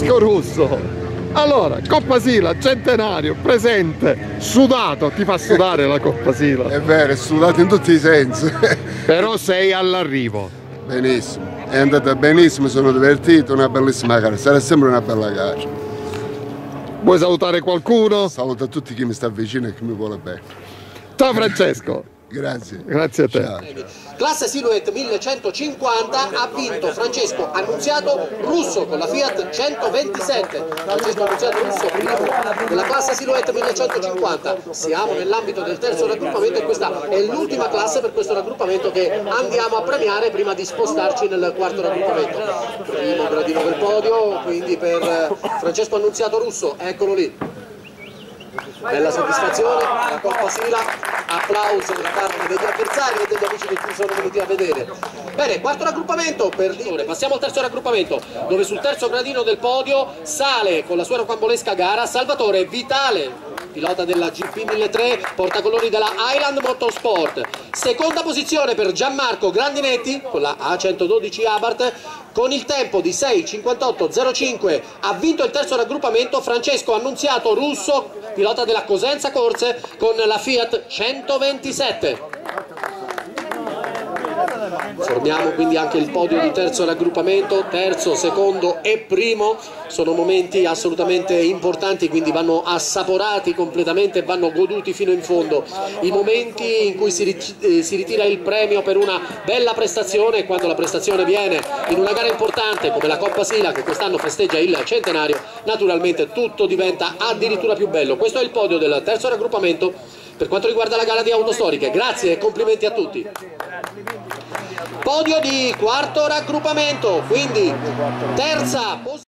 Francesco Russo. Allora, Coppa Sila, centenario, presente, sudato, ti fa sudare la Coppa Sila. È vero, è sudato in tutti i sensi. Però sei all'arrivo. Benissimo, è andata benissimo, sono divertito, una bellissima gara, sarà sempre una bella gara. Vuoi salutare qualcuno? Saluto a tutti chi mi sta vicino e chi mi vuole bene. Ciao Francesco. Grazie. Grazie a te. Ciao. Classe Silhouette 1150 ha vinto Francesco Annunziato Russo con la Fiat 127. Francesco Annunziato Russo, primo della classe Silhouette 1150. Siamo nell'ambito del terzo raggruppamento e questa è l'ultima classe per questo raggruppamento che andiamo a premiare prima di spostarci nel quarto raggruppamento. Primo gradino del podio, quindi per Francesco Annunziato Russo, eccolo lì. Bella soddisfazione, la Coppa Sila, applauso da parte degli avversari e degli amici che ci sono venuti a vedere. Bene, quarto raggruppamento per dire, passiamo al terzo raggruppamento, dove sul terzo gradino del podio sale con la sua rocambolesca gara Salvatore Vitale, pilota della GP 1003, portacolori della Highland Motorsport. Seconda posizione per Gianmarco Grandinetti con la A112 Abarth con il tempo di 6:58.05. Ha vinto il terzo raggruppamento Francesco Annunziato Russo, pilota della Cosenza Corse con la Fiat 127. Formiamo quindi anche il podio di terzo raggruppamento, terzo, secondo e primo, sono momenti assolutamente importanti, quindi vanno assaporati completamente e vanno goduti fino in fondo. I momenti in cui si ritira il premio per una bella prestazione, quando la prestazione viene in una gara importante come la Coppa Sila che quest'anno festeggia il centenario, naturalmente tutto diventa addirittura più bello. Questo è il podio del terzo raggruppamento per quanto riguarda la gara di auto storiche. Grazie e complimenti a tutti. Podio di quarto raggruppamento, quindi terza posizione.